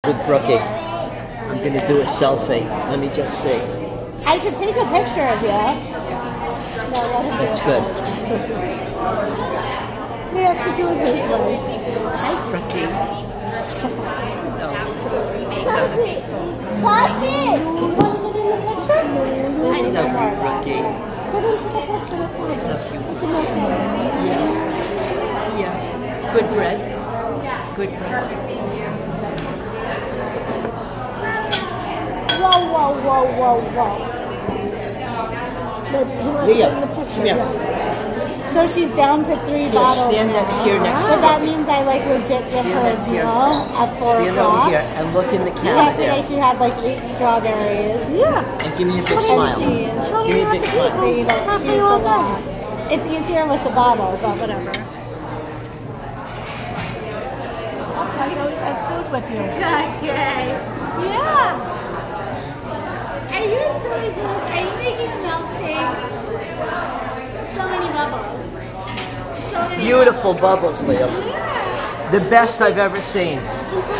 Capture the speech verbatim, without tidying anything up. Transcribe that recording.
with Brookie. I'm going to do a selfie. Let me just see. I could take a picture of you. No, That's good. We have to do it this way. Hi, Brookie. Poppy! You want to get in the picture? I love you, Brookie. Get into the picture with Poppy. It's in my phone. Yeah. Yeah. Good bread. Good bread. Whoa, whoa, whoa, whoa, whoa. Maybe he wants to get in the picture. Yeah. So she's down to three Here, bottles stand now. next here next to So that Brookie. means I like legit give Stand her a next here. deal at four Stand o'clock. over here and look in the camera Yesterday there. she had like eight strawberries. Yeah. And give me a big And smile. she- Give me a big smile. They don't Happy choose all a lot. It's easier with the bottle, but whatever. That's why you always have food with you. Okay. Yeah. Are you silly goose? Are you making a milkshake? So many bubbles. So many Beautiful bubbles, Leo. bubbles. Yeah. The best I've ever seen.